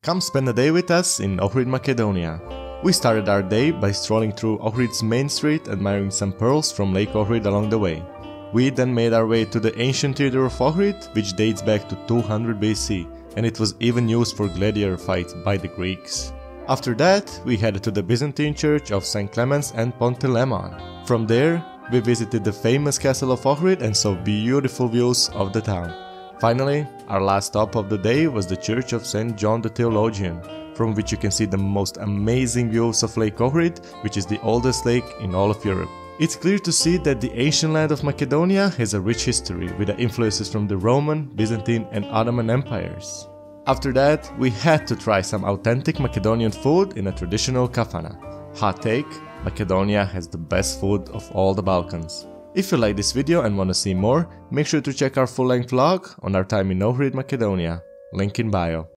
Come spend a day with us in Ohrid Macedonia. We started our day by strolling through Ohrid's main street, admiring some pearls from Lake Ohrid along the way. We then made our way to the ancient theater of Ohrid, which dates back to 200 BC, and it was even used for gladiator fights by the Greeks. After that, we headed to the Byzantine church of St. Clemens and Panteleimon. From there, we visited the famous castle of Ohrid and saw beautiful views of the town. Finally, our last stop of the day was the church of St. John the Theologian, from which you can see the most amazing views of Lake Ohrid, which is the oldest lake in all of Europe. It's clear to see that the ancient land of Macedonia has a rich history with the influences from the Roman, Byzantine and Ottoman empires. After that, we had to try some authentic Macedonian food in a traditional kafana. Hot take, Macedonia has the best food of all the Balkans. If you like this video and want to see more, make sure to check our full-length vlog on our time in Ohrid Macedonia. Link in bio.